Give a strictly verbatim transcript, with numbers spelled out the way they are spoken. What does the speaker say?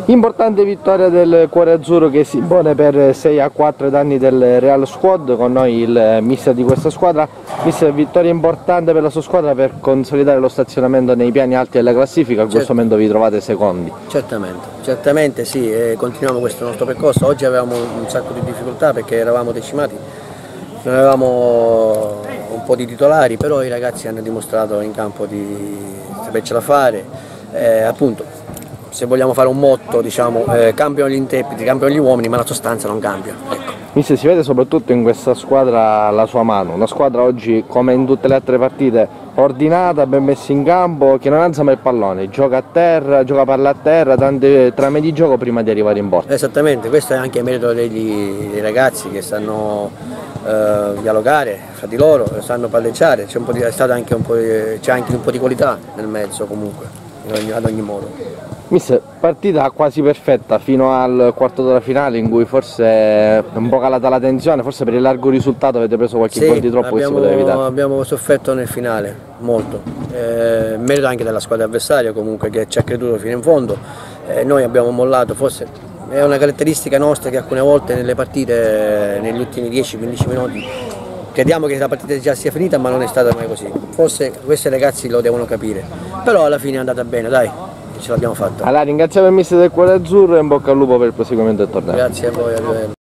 Importante vittoria del Cuore Azzurro che si impone per sei a quattro ai danni del Real Squad, con noi il mister di questa squadra. Mister, vittoria importante per la sua squadra per consolidare lo stazionamento nei piani alti della classifica, in questo momento vi trovate secondi. Certamente, certamente sì, e continuiamo questo nostro percorso. Oggi avevamo un sacco di difficoltà perché eravamo decimati, non avevamo un po' di titolari, però i ragazzi hanno dimostrato in campo di sapercela fare, eh, appunto. Se vogliamo fare un motto, diciamo, eh, cambiano gli interpreti, cambiano gli uomini, ma la sostanza non cambia. Ecco. Mister, si vede soprattutto in questa squadra la sua mano, una squadra oggi come in tutte le altre partite ordinata, ben messa in campo, che non alza mai il pallone, gioca a terra, gioca palla a terra, tante trame di gioco prima di arrivare in porta. Esattamente, questo è anche merito degli, dei ragazzi che sanno eh, dialogare fra di loro, sanno palleggiare, c'è anche, anche un po' di qualità nel mezzo comunque, ad ogni modo. Mister, partita quasi perfetta fino al quarto d'ora finale in cui forse è un po' calata la tensione, forse per il largo risultato avete preso qualche sì, gol di troppo abbiamo, che si poteva evitare. Abbiamo sofferto nel finale, molto, eh, merito anche della squadra avversaria comunque che ci ha creduto fino in fondo, eh, noi abbiamo mollato, forse è una caratteristica nostra che alcune volte nelle partite, negli ultimi dieci quindici minuti, crediamo che la partita già sia finita ma non è stata mai così, forse questi ragazzi lo devono capire, però alla fine è andata bene, dai. Ce l'abbiamo fatta. Allora ringraziamo il mister del Cuore Azzurro e in bocca al lupo per il proseguimento del torneo. Grazie a voi, arrivederci.